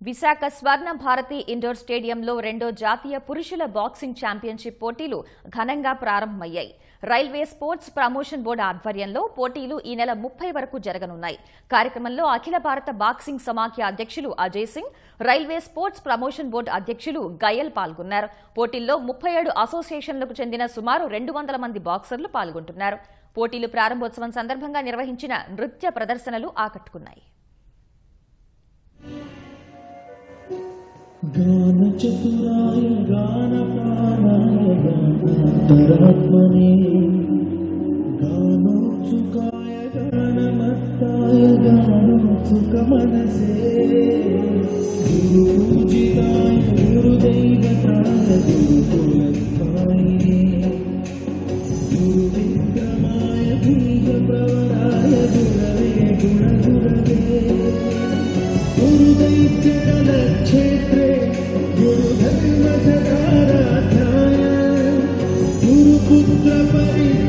Visakha Swarna Bharati indoor స్టేడియంలో రెండో జాతీయ పురుషుల బాక్సింగ్ ఛాంపియన్షిప్ పోటీలు ఘనంగా ప్రారంభమయ్యాయి. రైల్వే స్పోర్ట్స్ ప్రమోషన్ బోర్డు ఆధ్వర్యంలో పోటీలు ఈ నెల 30 వరకు జరగనున్నాయి. కార్యక్రమంలో అఖిల భారత బాక్సింగ్ సమాఖ్య అధ్యక్షులు Ajay Singh, railway sports promotion board అధ్యక్షులు గయల్ పాల్గొన్నారు. పోటీల్లో 37 అసోసియేషన్లకు చెందిన సుమారు 200 మంది బాక్సర్లు పాల్గొంటున్నారు. పోటీలు ప్రారంభోత్సవం సందర్భంగా నిర్వహించిన నృత్య ప్రదర్శనలు ఆకట్టుకున్నాయి. गान चतुराय गान प्राणाय गानान्तरात्मने गानोत्सुकाय गानमत्ताय गानोत्सुकमनसे गुरुपूजिताय गुरुदैवताय गुरुकुलस्थायिने गुरुविक्रमाय गुरुप्रवराय गुरवे गुणगुरवे गुरुदैत्यक्षेत्रे गुरुधर्मसकाराध्याय गुरुपुत्र